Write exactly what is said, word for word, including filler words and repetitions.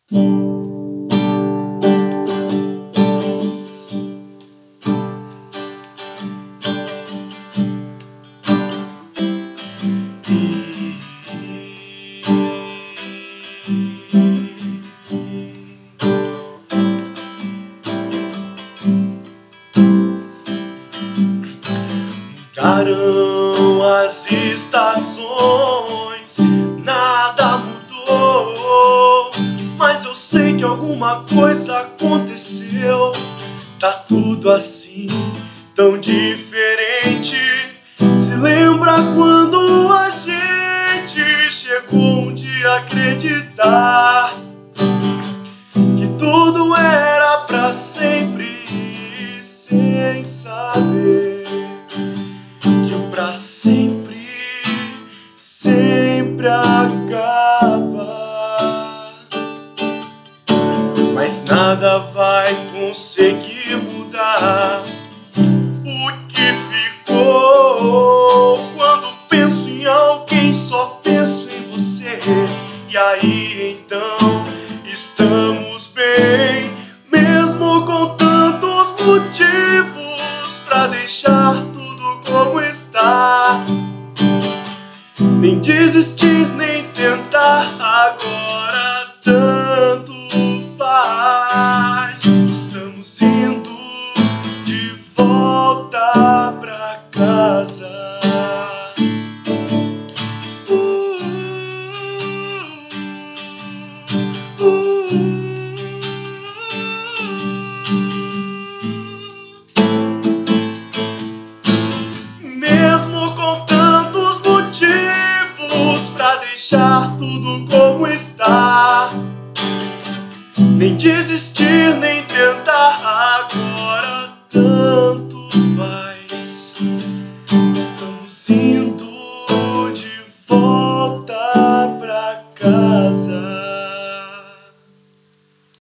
Mudaram as estações, nada mudou, mas eu sei que alguma coisa aconteceu. Tá tudo assim, tão diferente. Se lembra quando a gente chegou um dia a acreditar que tudo era pra sempre, sem saber que o pra sempre sempre acaba. Mas nada vai conseguir mudar o que ficou. Quando penso em alguém, só penso em você. E aí então estamos bem, mesmo com tantos motivos pra deixar tudo como está. Nem desistir, nem tentar, agora tanto faz. Estamos indo de volta pra casa. uh, uh, uh. Mesmo com tantos motivos pra deixar tudo como está, nem desistir, nem tentar,